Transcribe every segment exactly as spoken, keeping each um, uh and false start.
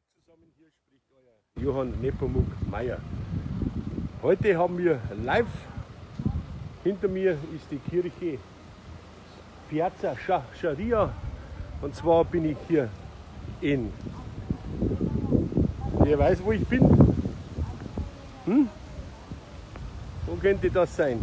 zusammen, hier spricht euer Johann Nepomuk Meyer. Heute haben wir live, hinter mir ist die Kirche Piazza Sciarria, und zwar bin ich hier in, wer weiß wo ich bin? Hm? Wo könnte das sein?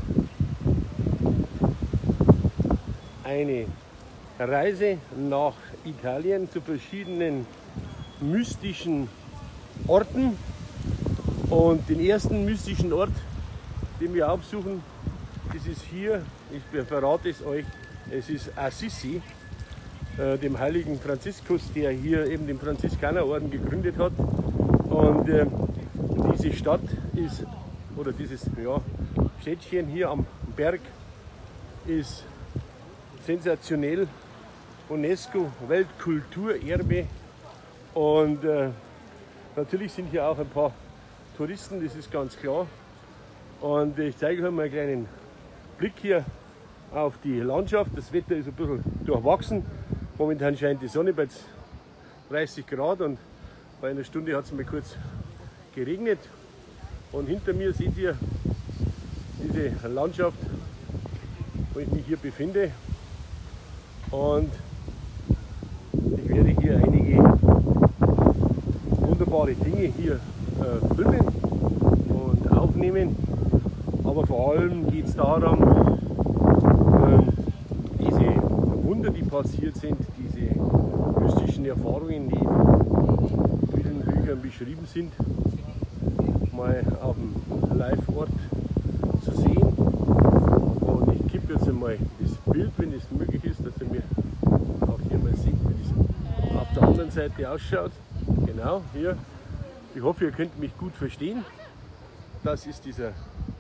Eine Reise nach Italien zu verschiedenen mystischen Orten, und den ersten mystischen Ort, den wir aufsuchen, das ist hier, ich verrate es euch, es ist Assisi, äh, dem heiligen Franziskus, der hier eben den Franziskanerorden gegründet hat. Und äh, diese Stadt ist, oder dieses ja, Städtchen hier am Berg ist sensationell, UNESCO Weltkulturerbe, und äh, natürlich sind hier auch ein paar Touristen, das ist ganz klar. Und ich zeige euch mal einen kleinen Blick hier auf die Landschaft. Das Wetter ist ein bisschen durchwachsen. Momentan scheint die Sonne bei dreißig Grad, und bei einer Stunde hat es mal kurz geregnet. Und hinter mir seht ihr diese Landschaft, wo ich mich hier befinde. Und ich werde hier einige wunderbare Dinge hier äh, filmen und aufnehmen. Aber vor allem geht es darum, äh, diese Wunder, die passiert sind, diese mystischen Erfahrungen, die in vielen Büchern beschrieben sind, mal auf dem Live-Ort zu sehen. Und ich kippe jetzt einmal das Bild, wenn es möglich ist, dass ihr mir auch hier mal seht, wie das auf der anderen Seite ausschaut. Genau, hier. Ich hoffe, ihr könnt mich gut verstehen. Das ist dieser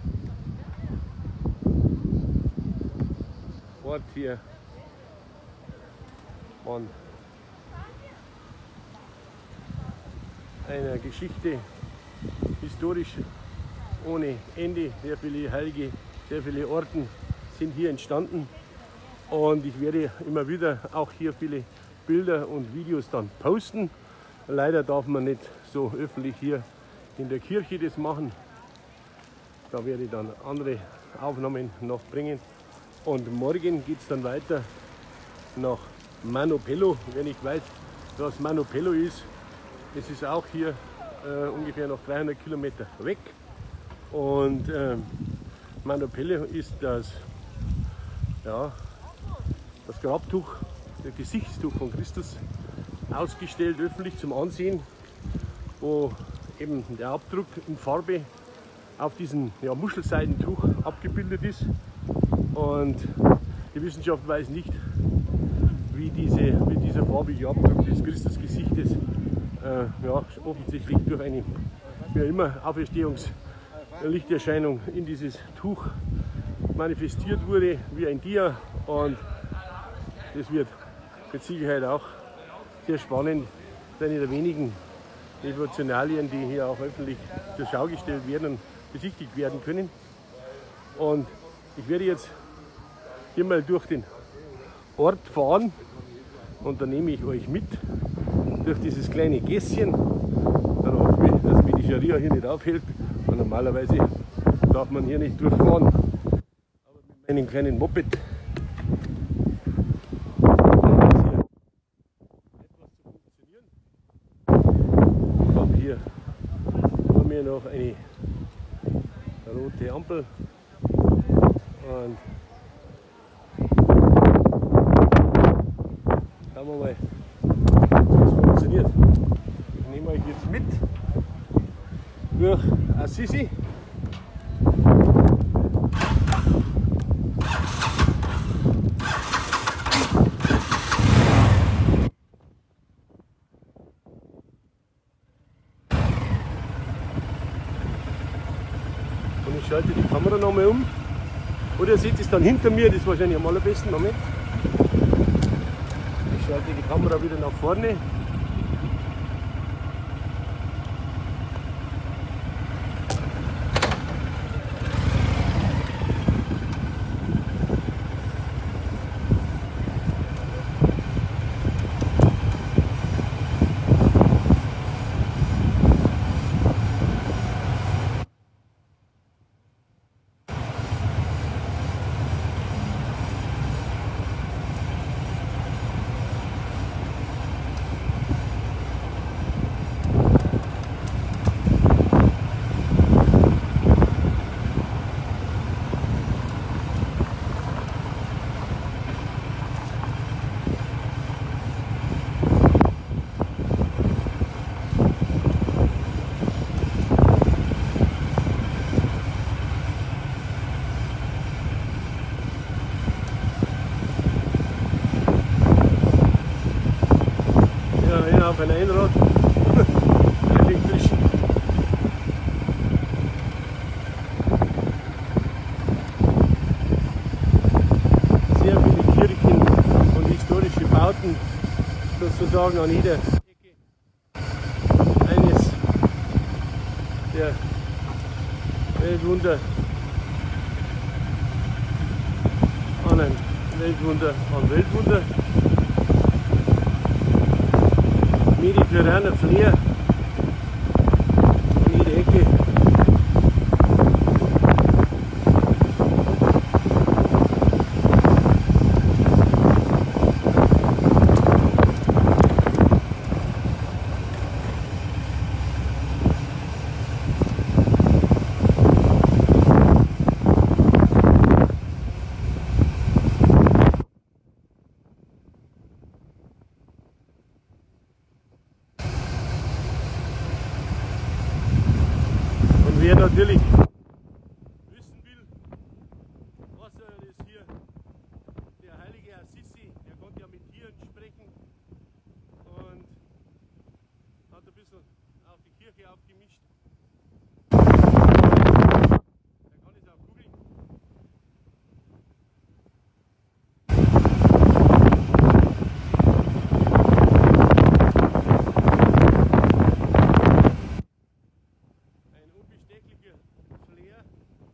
Ort hier. Von einer Geschichte, historisch ohne Ende. Sehr viele Heilige, sehr viele Orten sind hier entstanden. Und ich werde immer wieder auch hier viele Bilder und Videos dann posten. Leider darf man nicht so öffentlich hier in der Kirche das machen. Da werde ich dann andere Aufnahmen noch bringen. Und morgen geht es dann weiter nach Manopello. Wer nicht weiß, was Manopello ist, es ist auch hier äh, ungefähr noch dreihundert Kilometer weg. Und äh, Manopello ist das, ja, das Grabtuch, das Gesichtstuch von Christus, ausgestellt öffentlich zum Ansehen, wo eben der Abdruck in Farbe auf diesem ja, Muschelseidentuch abgebildet ist. Und die Wissenschaft weiß nicht, wie, diese, wie dieser farbige Abdruck des Christusgesichtes äh, ja, offensichtlich durch eine wie immer Auferstehungslichterscheinung in dieses Tuch manifestiert wurde, wie ein Dia. Und das wird mit Sicherheit auch sehr spannend, eine der wenigen Devotionalien, die hier auch öffentlich zur Schau gestellt werden und besichtigt werden können. Und ich werde jetzt hier mal durch den Ort fahren, und dann nehme ich euch mit durch dieses kleine Gässchen. Dann hoffe ich, dass mich die Scharia hier nicht aufhält, und normalerweise darf man hier nicht durchfahren. Aber mit meinem kleinen Moped noch eine rote Ampel, und schauen wir mal, wie es funktioniert. Ich nehme euch jetzt mit durch Assisi. Ich schalte die Kamera nochmal um. Oder ihr seht es dann hinter mir, das ist wahrscheinlich am allerbesten. Moment. Ich schalte die Kamera wieder nach vorne. einer auf ein Einrad. Elektrischen. Sehr viele Kirchen und historische Bauten sozusagen an jeder Ecke. Eines der Weltwunder an ein Weltwunder an Weltwunder. Mediterraner Flair an jeder Ecke. Wer natürlich wissen will, was das hier, der heilige Assisi, der konnte ja mit Tieren sprechen und hat ein bisschen auch die Kirche aufgemischt. Der kann es auch googeln. Flair.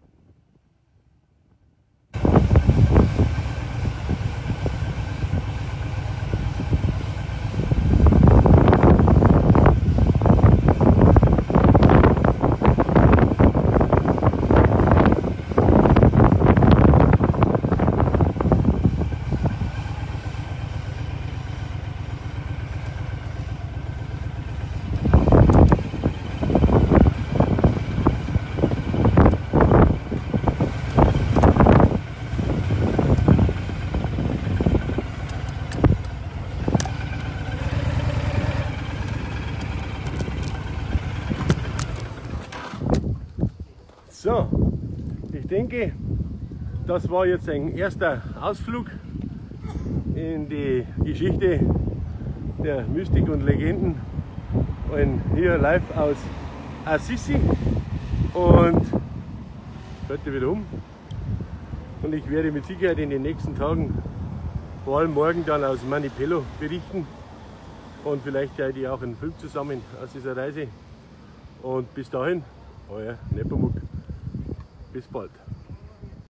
So, ich denke, das war jetzt ein erster Ausflug in die Geschichte der Mystik und Legenden und hier live aus Assisi und heute wieder um und ich werde mit Sicherheit in den nächsten Tagen, vor allem morgen, dann aus Manipello berichten und vielleicht schneide ich auch einen Film zusammen aus dieser Reise und bis dahin, euer Nepomuk. Bis bald.